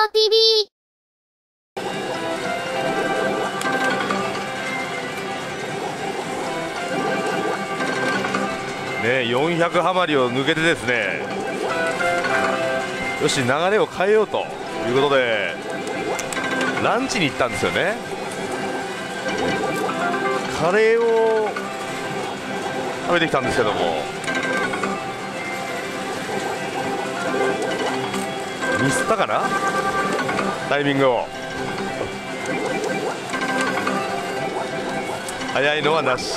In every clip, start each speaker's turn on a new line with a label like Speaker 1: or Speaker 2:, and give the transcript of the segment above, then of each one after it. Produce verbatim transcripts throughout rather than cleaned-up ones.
Speaker 1: オ ティーブイ。
Speaker 2: ね、よんひゃくハマりを抜けてですね、よし流れを変えようということでランチに行ったんですよね。カレーを食べてきたんですけども、ミスったかな、タイミングを。早いのはなし。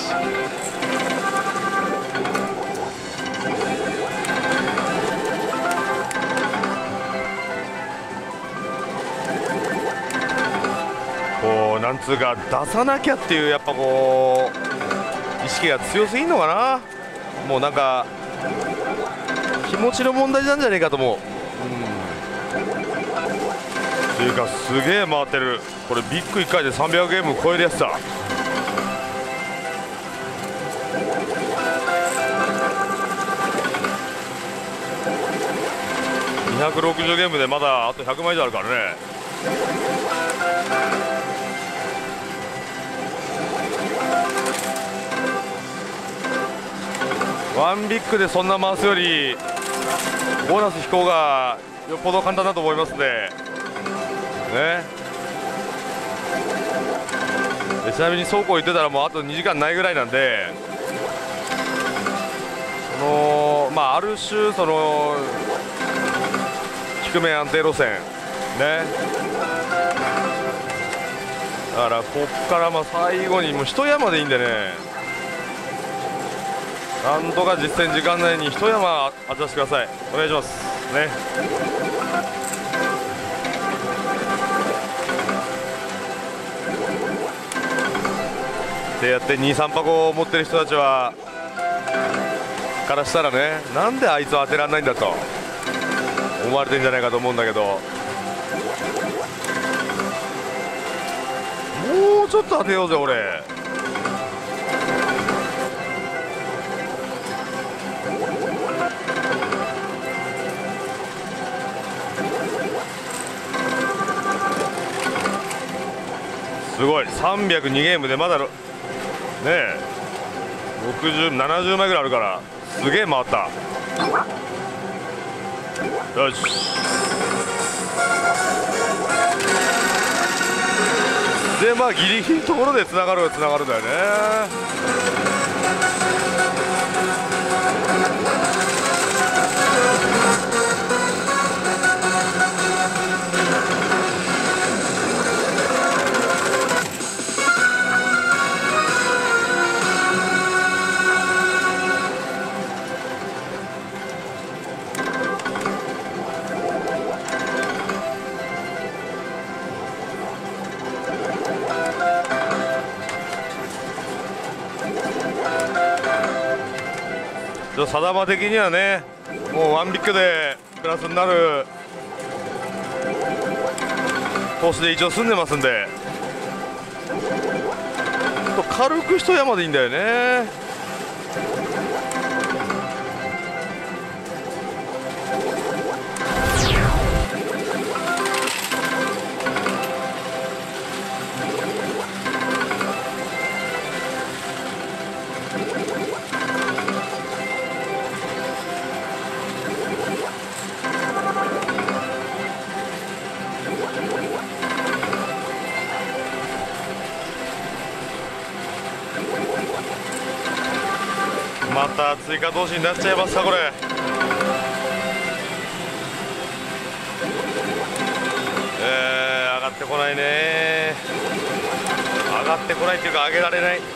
Speaker 2: こうなんつうか出さなきゃっていうやっぱこう意識が強すぎんのかな。もうなんか気持ちの問題なんじゃねえかと思う。っていうかすげえ回ってる。これビッグいっかいでさんびゃくゲーム超えるやつだ。にひゃくろくじゅうゲームでまだあとひゃくまい以上あるからね。ワンビッグでそんな回すよりボーナス飛行がよっぽど簡単だと思いますんでね。でちなみに倉庫行ってたらもうあとにじかんないぐらいなんで、そのまあある種その低め安定路線ね。だからこっからまあ最後にもう一山でいいんでね、なんとか実戦時間内に一山当てさせてください。お願いしますね。でやってにさん箱持ってる人たちはからしたらね、なんであいつは当てられないんだと思われてんじゃないかと思うんだけど、もうちょっと当てようぜ俺。すごいさんびゃくにゲームでまだねえろくじゅう、ななじゅうまいぐらいあるからすげえ回った。よしでまあギリギリのところでつながるつながるんだよね。定場的にはね、もうワンビッグでプラスになるコースで一応済んでますんで、軽く一山でいいんだよね。また追加投資になっちゃいますかこれ。えー、上がってこないね。上がってこないっていうか上げられない。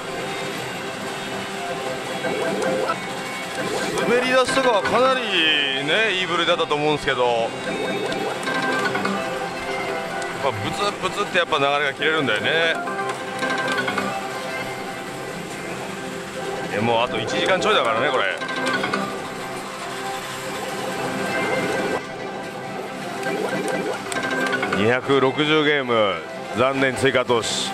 Speaker 2: 滑り出しとかはかなりねいいブルだったと思うんですけど、やっぱブツブツってやっぱ流れが切れるんだよね。もうあといちじかんちょいだからねこれ。にひゃくろくじゅうゲーム残念追加投資。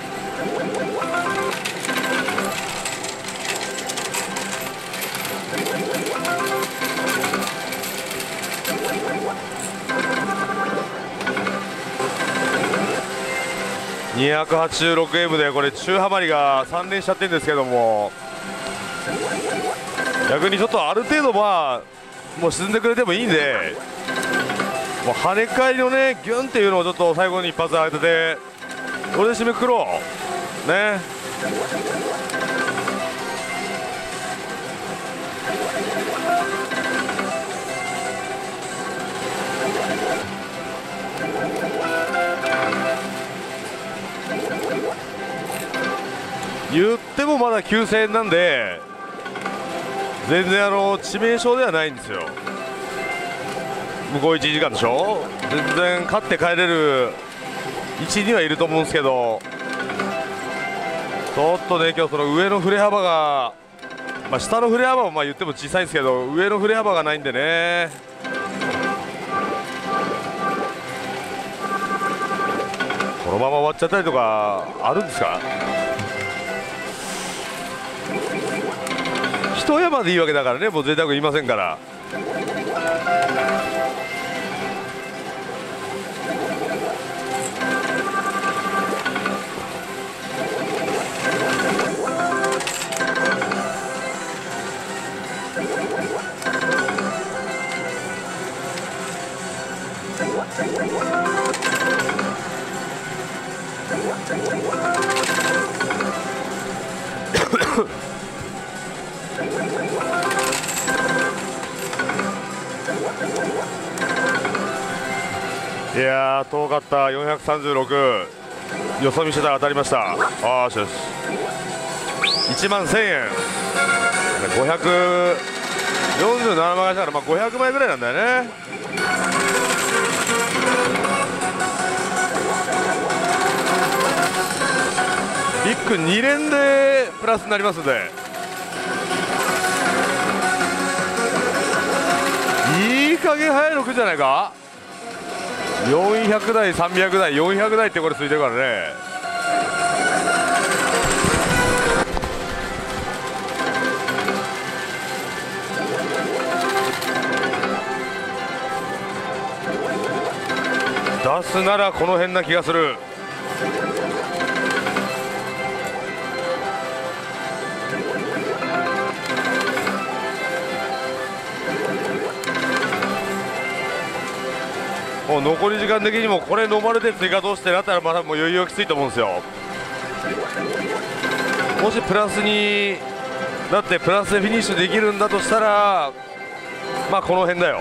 Speaker 2: にひゃくはちじゅうろくエム でこれ中ハマりがさん連しちゃってるんですけども、逆にちょっとある程度まあもう沈んでくれてもいいんで、もう跳ね返りのねギュンっていうのをちょっと最後に一発当ててこれで締めくくろうね。言ってもまだきゅうせんえんなんで全然あの致命傷ではないんですよ。向こういちじかんでしょ、全然勝って帰れる位置にはいると思うんですけど、ちょっとね今日その上の振れ幅が、まあ、下の振れ幅もまあ言っても小さいんですけど上の振れ幅がないんでね、このまま終わっちゃったりとかあるんですか。一山でいいわけだからね、もう贅沢言いませんから。いやー遠かった。よんひゃくさんじゅうろくよそ見してたら当たりました。あーしよしいちまんせんえんごひゃくよんじゅうななまいしたから、まあ、ごひゃくまいぐらいなんだよね。ビッグに連でプラスになりますんで、いい加減早いのくんじゃないか。よんひゃくだいさんびゃくだいよんひゃくだいってこれついてるからね。出すならこの辺な気がする。もう残り時間的にもこれノーマルで追加通してなったらまだもう余裕がきついと思うんですよ。もしプラスにだってプラスでフィニッシュできるんだとしたらまあこの辺だよ。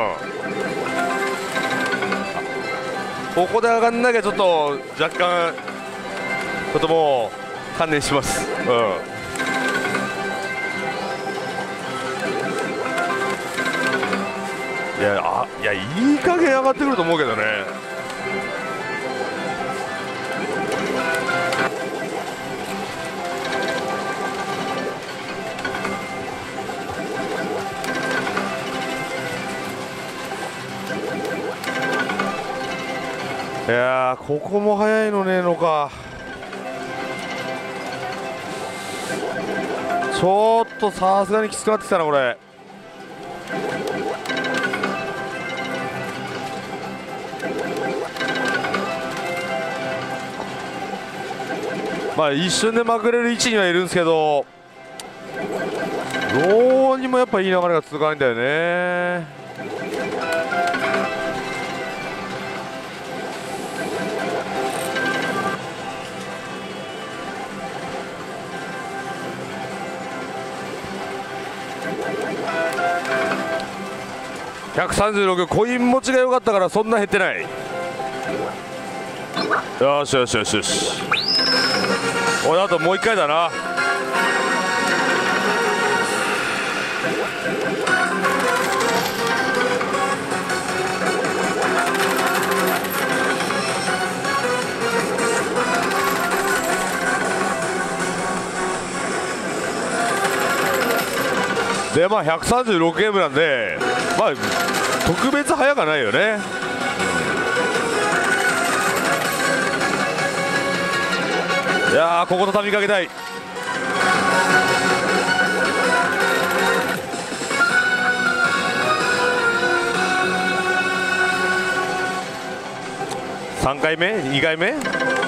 Speaker 2: うん、ここで上がんなきゃちょっと若干ちょっともう観念します。うんいやあいやいい加減上がってくると思うけどね。いやーここも早いのねえのか。ちょっとさすがにきつくなってきたなこれ。まあ一瞬でまくれる位置にはいるんですけど、どうにもやっぱいい流れが続かないんだよね。ひゃくさんじゅうろくコイン持ちが良かったからそんな減ってない。よしよしよしよし、おいあともういっかいだな。でまあひゃくさんじゅうろくゲームなんでまあ特別早かないよね。いやーここ畳みかけたい。さんかいめにかいめ